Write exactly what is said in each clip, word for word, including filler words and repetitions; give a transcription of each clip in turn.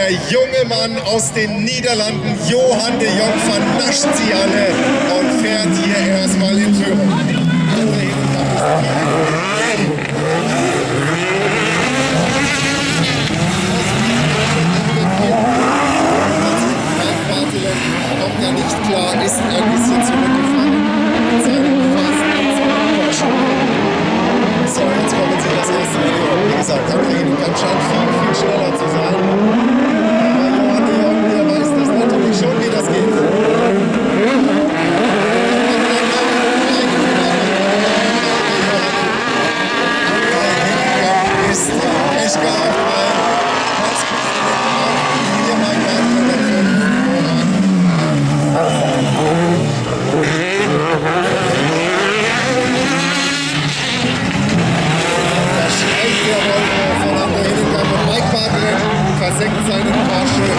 Der junge Mann aus den Niederlanden, Johan de Jong, vernascht sie alle und fährt hier erstmal in Führung. Kommt ja nicht klar, ist ein bisschen zurückgefahren. So, jetzt kommen sie das erste Mal. Wie gesagt, André, du kannst schon viel, viel schneller zu sein. Aber Johan de Jong, der weiß das natürlich schon, wie das geht. Ist echt gearbeitet. Hier mal versenkt seinen Porsche,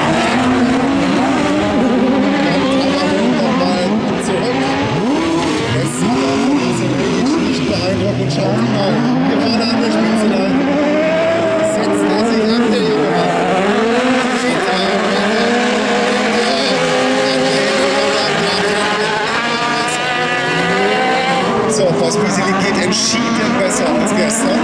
kommt aber nochmal zurück. Es sieht aus, als ist nicht beeindruckend. Schaut mal, gerade an der Spitze da. Setzt er sich ab, der junge Mann. So, Pospisil geht entschieden besser als gestern.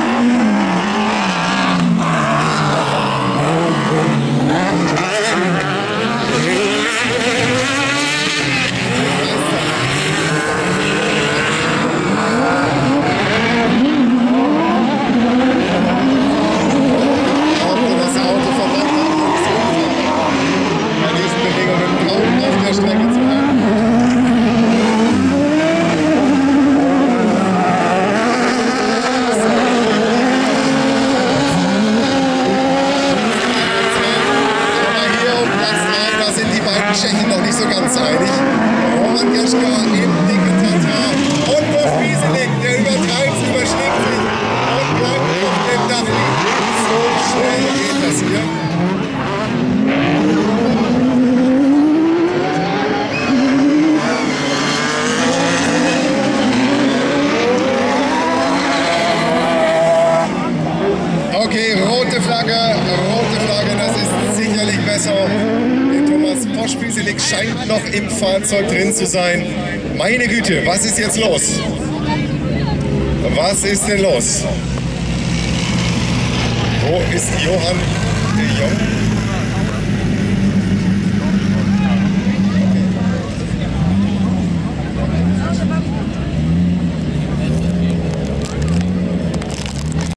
Tschechen noch nicht so ganz einig. Roman Gaschka im dicken Tatra und Pospisil, der übertreibt, überschlägt sich und bleibt auf dem Dach liegen. So schnell geht das hier. Okay, rote Flagge, rote Flagge, das ist sicherlich besser. Pospisil scheint noch im Fahrzeug drin zu sein. Meine Güte, was ist jetzt los? Was ist denn los? Wo ist Johan de Jong?